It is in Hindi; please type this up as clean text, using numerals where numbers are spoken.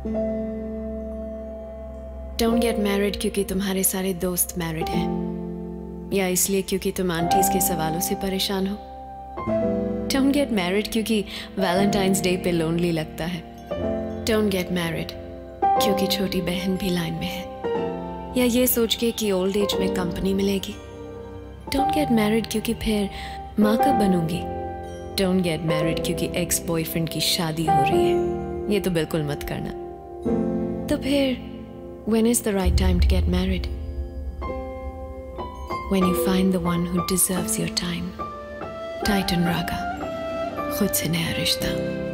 डोंट गेट मैरिड क्योंकि तुम्हारे सारे दोस्त मैरिड हैं, या इसलिए क्योंकि तुम आंटीज के सवालों से परेशान हो। डोंट गेट मैरिड क्योंकि वैलेंटाइंस डे पे लोनली लगता है। डोंट गेट मैरिड क्योंकि छोटी बहन भी लाइन में है, या ये सोच के कि ओल्ड एज में कंपनी मिलेगी। डोंट गेट मैरिड क्योंकि फिर माँ कब बनूंगी। डोंट गेट मैरिड क्योंकि एक्स बॉयफ्रेंड की शादी हो रही है। ये तो बिल्कुल मत करना। तो फिर when is the right time to get married? When you find the one who deserves your time. Titan Raga, खुद से नया रिश्ता।